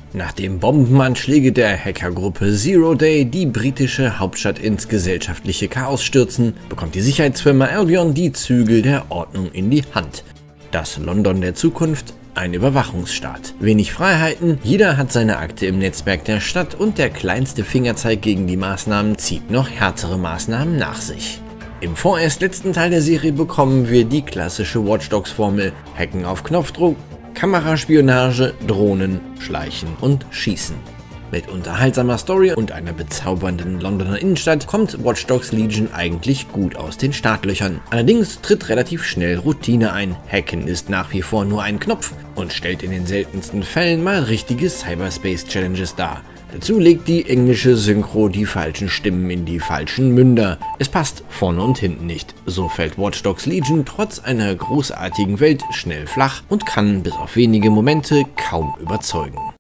Nachdem Bombenanschläge der Hackergruppe Zero Day die britische Hauptstadt ins gesellschaftliche Chaos stürzen, bekommt die Sicherheitsfirma Albion die Zügel der Ordnung in die Hand. Das London der Zukunft, ein Überwachungsstaat. Wenig Freiheiten, jeder hat seine Akte im Netzwerk der Stadt und der kleinste Fingerzeig gegen die Maßnahmen zieht noch härtere Maßnahmen nach sich. Im vorerst letzten Teil der Serie bekommen wir die klassische Watch Dogs Formel: Hacken auf Knopfdruck, Kameraspionage, Drohnen, Schleichen und Schießen. Mit unterhaltsamer Story und einer bezaubernden Londoner Innenstadt kommt Watch Dogs Legion eigentlich gut aus den Startlöchern. Allerdings tritt relativ schnell Routine ein. Hacken ist nach wie vor nur ein Knopf und stellt in den seltensten Fällen mal richtige Cyberspace-Challenges dar. Dazu legt die englische Synchro die falschen Stimmen in die falschen Münder. Es passt vorne und hinten nicht. So fällt Watch Dogs Legion trotz einer großartigen Welt schnell flach und kann bis auf wenige Momente kaum überzeugen.